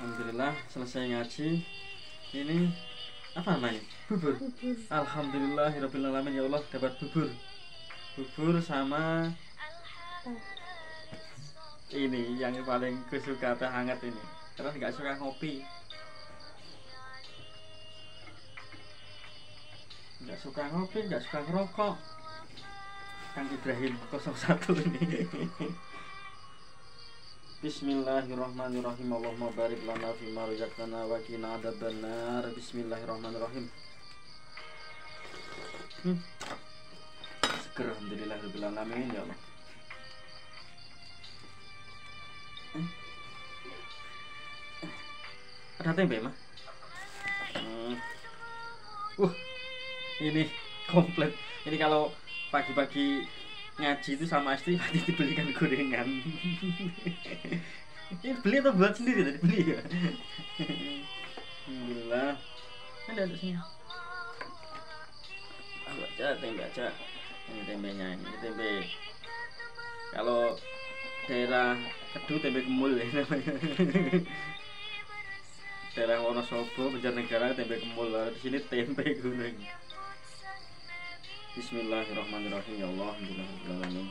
Alhamdulillah selesai ngaji. Ini apa namanya? Bubur. Alhamdulillahirabbil alamin, ya Allah dapat bubur. Bubur sama ini yang paling kusuka teh hangat ini. Terus nggak suka ngopi. Nggak suka ngopi, nggak suka ngerokok. Kang Ibrahim 01 ini. Bismillahirrahmanirrahim. Allahumma barik lana fima razaqtana wa qina adzabannar. Bismillahirrahmanirrahim. Syukur alhamdulillahirabbil alamin, ya Allah. Ada tempe mah? Ini komplit. Ini kalau pagi-pagi ngaji itu sama istri pasti dibelikan gorengan. Ini beli atau buat sendiri tadi? Beli ya. Alhamdulillah. Ada sini. Baca tempe aja. Ini tempenya ini tempe. Kalau daerah Kedu tempe kemul ya namanya. Daerah Wonosobo, Banjarnegara tempe kemul. Di sini tempe gunung. Bismillahirrahmanirrahim, ya Allah, alhamdulillahirrahmanirrahim.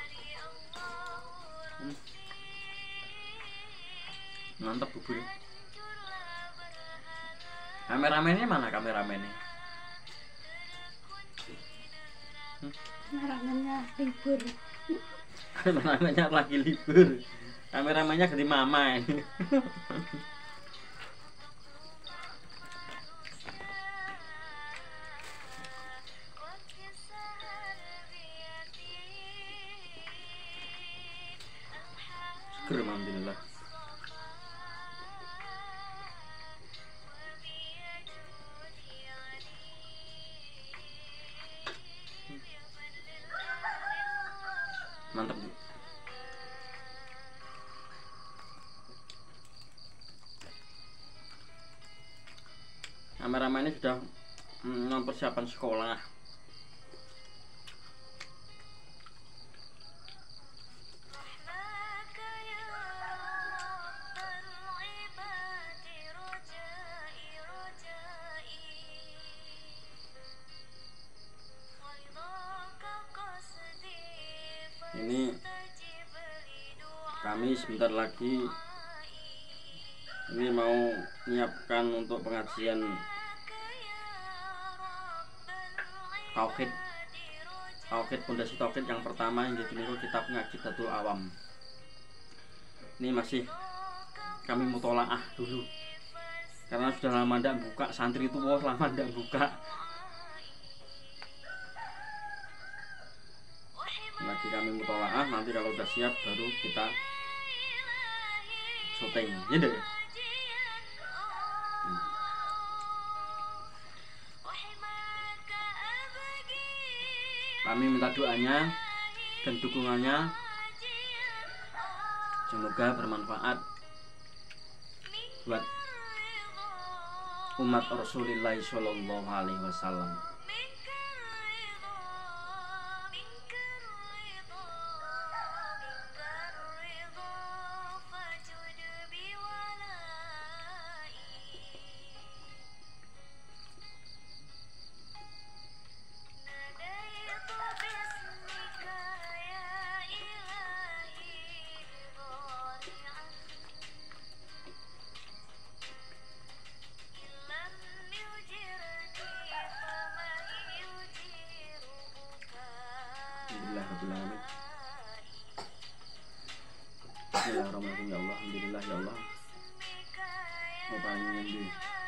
Mantap bubur. Kameramennya mana kameramennya? Kameramennya libur. Kameramennya lagi libur. Kameramennya ganti mama ini. Alhamdulillah. Mantap. Kameramen ini sudah mempersiapkan sekolah. Ini kami sebentar lagi ini mau menyiapkan untuk pengajian tauhid pondasi tauhid yang pertama yang ditulis kitabnya Aqidatul Awam. Ini masih kami mutolaah dulu karena sudah lama tidak buka, santri itu lama tidak buka. Lagi kami mutolaah, nanti kalau udah siap baru kita syuting gitu ya. Kami minta doanya dan dukungannya, semoga bermanfaat buat umat Rasulullah Shallallahu Alaihi Wasallam. Bismillahirrahmanirrahim, ya Allah, alhamdulillah, ya Allah. Mau panggil di.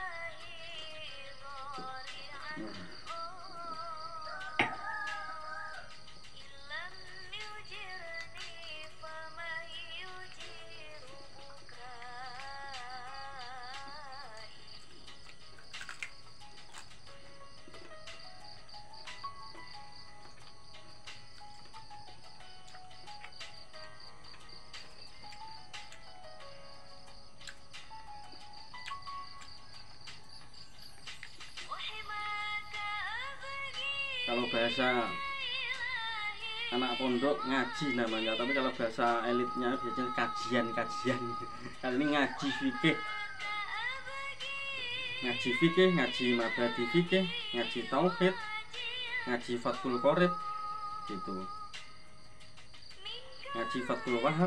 Kalau bahasa anak pondok ngaji namanya, tapi kalau bahasa elitnya biasanya kajian. Kali ini ngaji fikih ngaji fikih, ngaji mabadi fikih, ngaji tauhid, ngaji Fathul Qorib gitu, ngaji Fathul Wahab.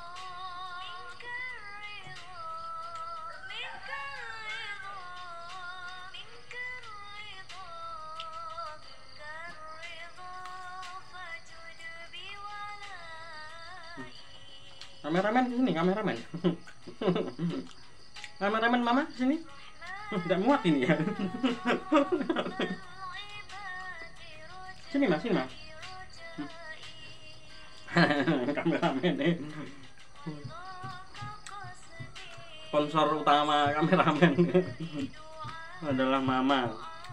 Kameramen sini, kameramen. Kameramen mama sini. Tidak muat ini ya. Sini mas, sini mas. Kameramen nih. Sponsor utama kameramen adalah mama.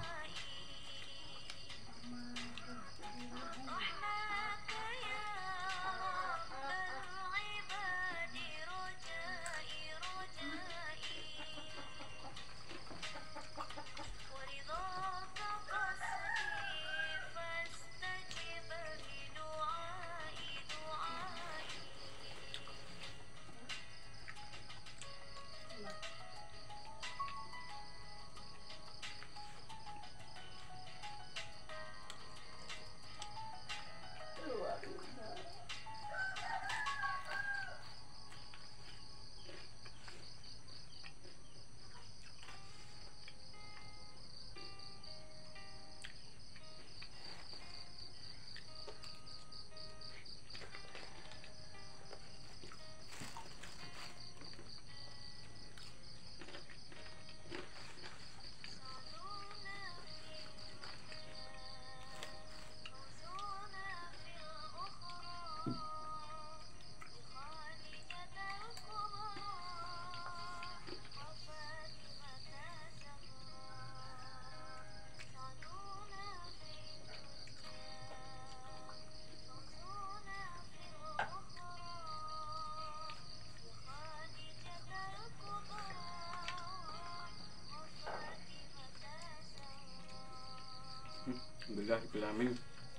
Belamin.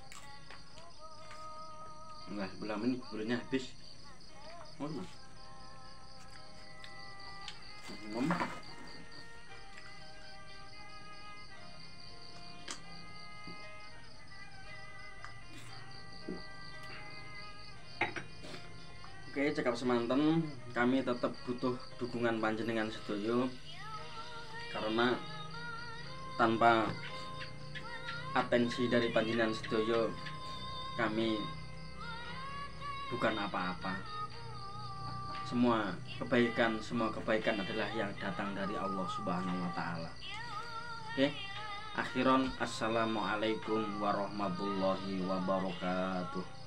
Enggak, belamin gulanya habis. Oh, Oke, cekap semanten, kami tetap butuh dukungan panjenengan sedoyo, karena tanpa atensi dari panjenengan sedoyo kami bukan apa-apa. Semua kebaikan adalah yang datang dari Allah Subhanahu wa taala. Oke. Akhiron, assalamualaikum warahmatullahi wabarakatuh.